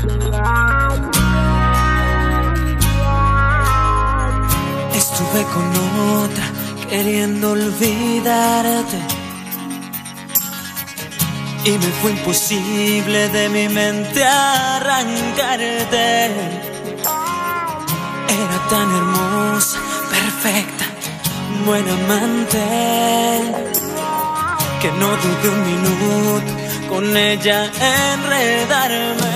Estuve con otra queriendo olvidarte y me fue imposible de mi mente arrancarte. Era tan hermosa, perfecta, buena amante, que no dudé un minuto con ella enredarme.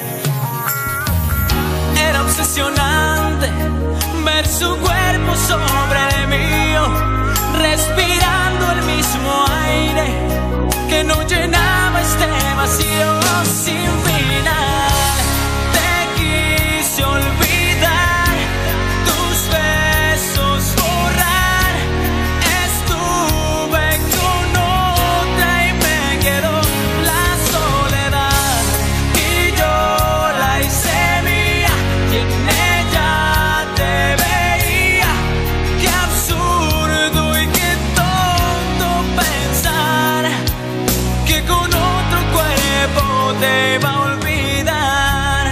Era obsesionante ver su cuerpo sobre el mío, respirando el mismo aire que no llenaba este vacío sin final. Te quise olvidar, tus besos borrar. Estuve con otra y me quedó la soledad, y yo la hice mía y en ella te veía. Qué absurdo y qué tonto pensar que con otro cuerpo te va a olvidar.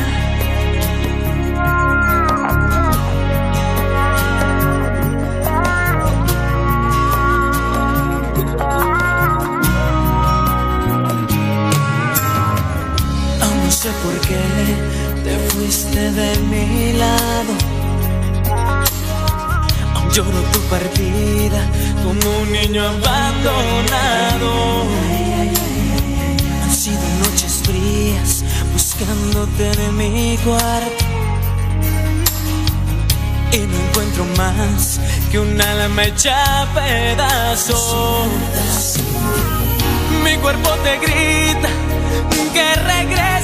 Aún no sé por qué te fuiste de mi lado. Aún lloro tu partida como un niño abandonado. Han sido noches frías buscándote en mi cuarto y no encuentro más que un alma hecha a pedazos. Mi cuerpo te grita que regreses.